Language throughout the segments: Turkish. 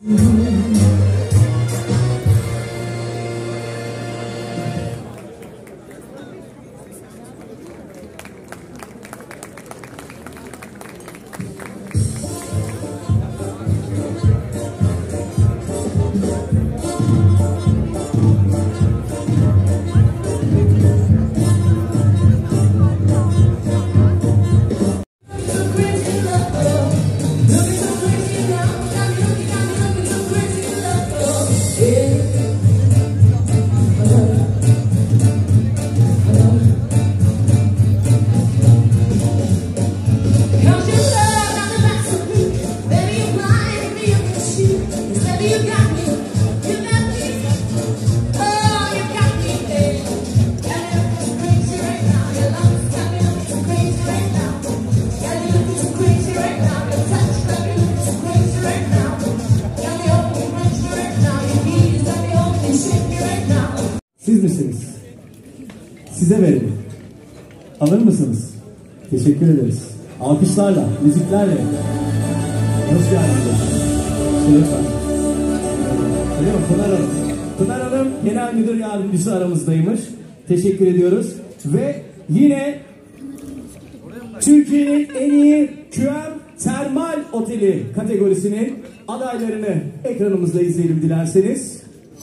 Siz misiniz? Size verelim. Alır mısınız? Teşekkür ederiz. Alkışlarla, müziklerle. Hoş geldiniz. Lütfen. Öyle mi? Pınar Hanım. Pınar Hanım Genel Müdür Yardımcısı aramızdaymış. Teşekkür ediyoruz. Ve yine Türkiye'nin en iyi QM Termal Oteli kategorisinin adaylarını ekranımızda izleyelim dilerseniz.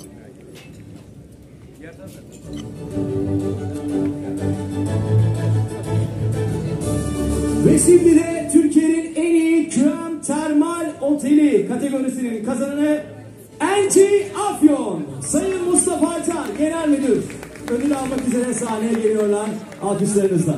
Ve şimdi de Türkiye'nin en iyi QM Termal Oteli kategorisinin kazananı Enchi Afyon. Sayın Mustafa Açar Genel Müdür ödül almak üzere sahneye geliyorlar. Alkışlarınızla.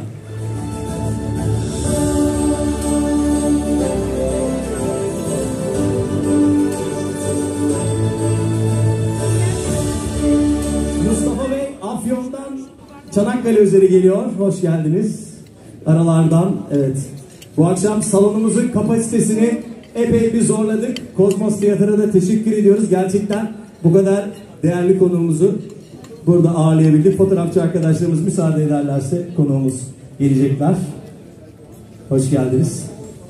Mustafa Bey Afyon'dan Çanakkale üzeri geliyor. Hoş geldiniz. Aralardan, evet. Bu akşam salonumuzun kapasitesini epey bir zorladık. Kozmos Tiyatro'ya da teşekkür ediyoruz. Gerçekten bu kadar değerli konuğumuzu burada ağırlayabildik. Fotoğrafçı arkadaşlarımız müsaade ederlerse konuğumuz gelecekler. Hoş geldiniz.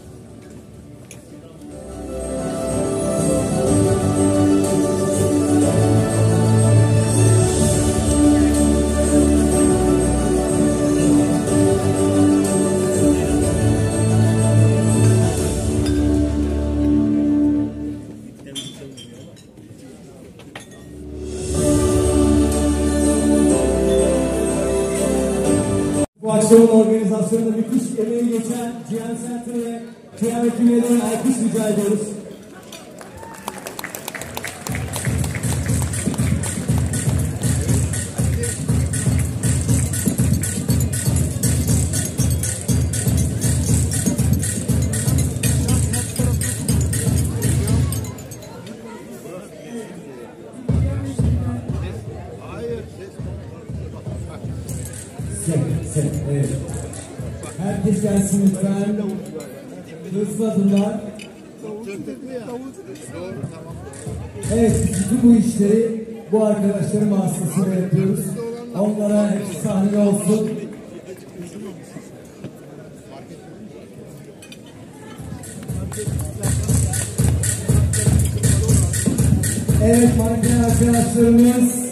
Bu akşamın organizasyonunda müthiş emeği geçen GM Center ve GM ekibine alkış rica ediyoruz. Evet. Herkes gelsin lütfen. Hızladılar. Evet, bütün bu işleri bu arkadaşların vasıtasıyla yapıyoruz. Onlara hepsi sahnede olsun. Evet, manken arkadaşlarımız.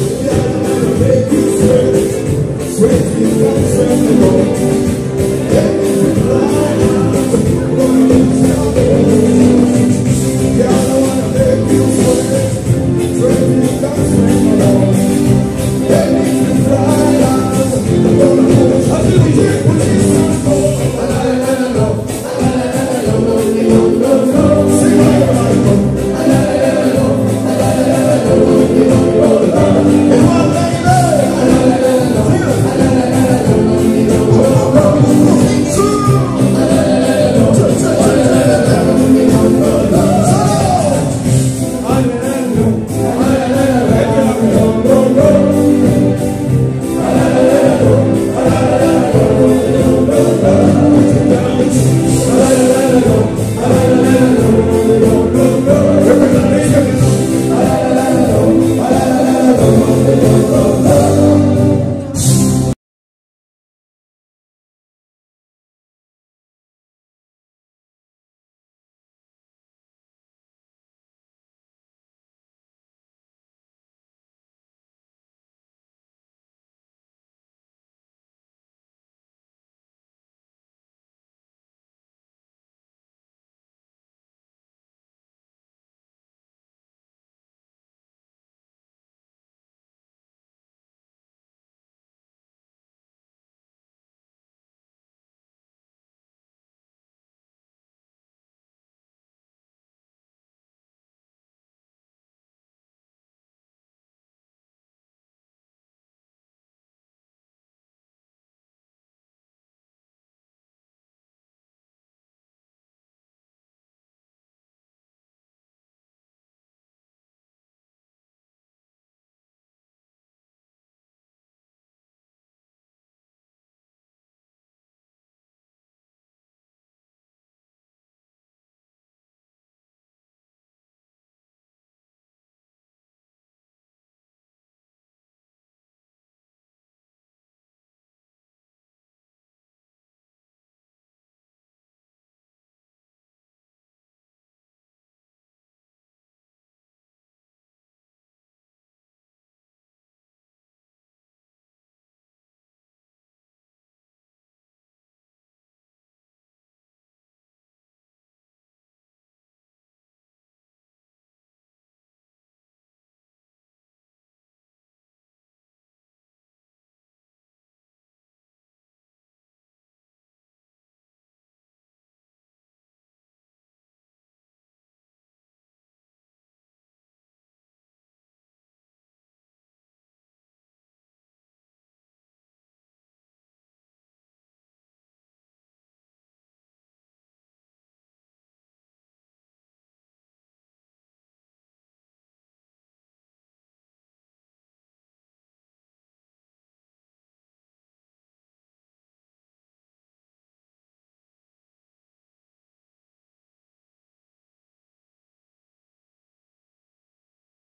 Sweet,